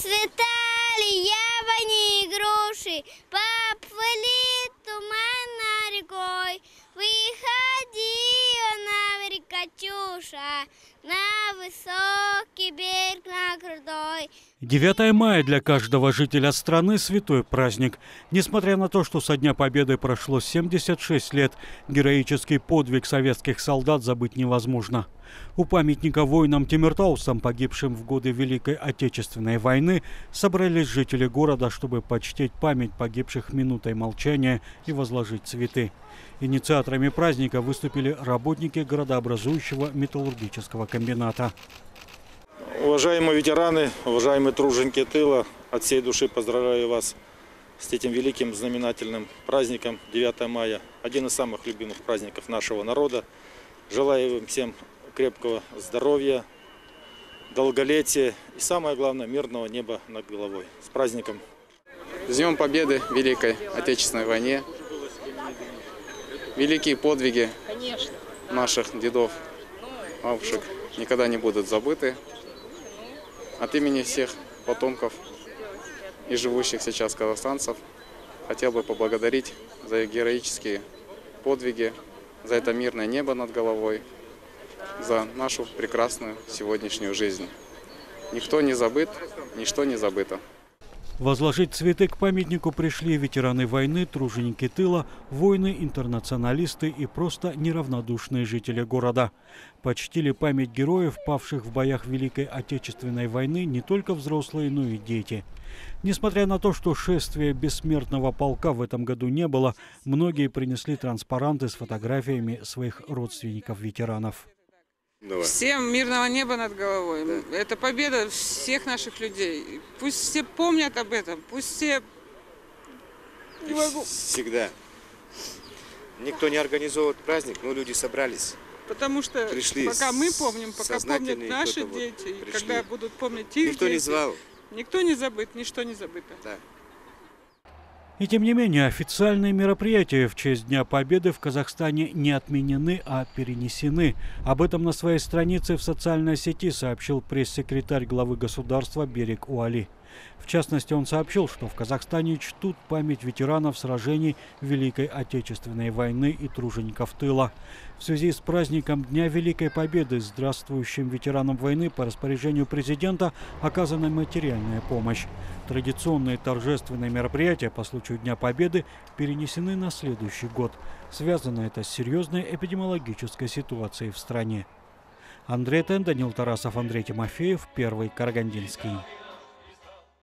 Расцветали яблони и груши, поплыли туманной рекой. Выходила на берег Катюша, на высокий берег на крутой. 9 мая для каждого жителя страны святой праздник. Несмотря на то, что со Дня Победы прошло 76 лет, героический подвиг советских солдат забыть невозможно. У памятника воинам-тимиртаусам, погибшим в годы Великой Отечественной войны, собрались жители города, чтобы почтить память погибших минутой молчания и возложить цветы. Инициаторами праздника выступили работники городообразующего металлургического комбината. Уважаемые ветераны, уважаемые труженики тыла, от всей души поздравляю вас с этим великим знаменательным праздником 9 мая. Один из самых любимых праздников нашего народа. Желаю вам всем крепкого здоровья, долголетия и, самое главное, мирного неба над головой. С праздником! С Днем Победы в Великой Отечественной войне. Великие подвиги наших дедов, бабушек никогда не будут забыты. От имени всех потомков и живущих сейчас казахстанцев хотел бы поблагодарить за героические подвиги, за это мирное небо над головой, за нашу прекрасную сегодняшнюю жизнь. Никто не забыт, ничто не забыто. Возложить цветы к памятнику пришли ветераны войны, труженики тыла, воины, интернационалисты и просто неравнодушные жители города. Почтили память героев, павших в боях Великой Отечественной войны, не только взрослые, но и дети. Несмотря на то, что шествия бессмертного полка в этом году не было, многие принесли транспаранты с фотографиями своих родственников-ветеранов. Всем мирного неба над головой. Да. Это победа всех наших людей. Пусть все помнят об этом. Пусть все... Не могу. Всегда. Никто не организовывает праздник, но люди собрались. Потому что пришли пока мы помним, пока помнят наши дети, и когда будут помнить их никто дети, не звал. Никто не забыт, ничто не забыто. Да. И тем не менее, официальные мероприятия в честь Дня Победы в Казахстане не отменены, а перенесены. Об этом на своей странице в социальной сети сообщил пресс-секретарь главы государства Берик Уали. В частности, он сообщил, что в Казахстане чтут память ветеранов сражений Великой Отечественной войны и тружеников тыла. В связи с праздником Дня Великой Победы здравствующим ветеранам войны по распоряжению президента оказана материальная помощь. Традиционные торжественные мероприятия по случаю Дня Победы перенесены на следующий год. Связано это с серьезной эпидемиологической ситуацией в стране. Андрей Тен, Данил Тарасов, Андрей Тимофеев, Первый Карагандинский.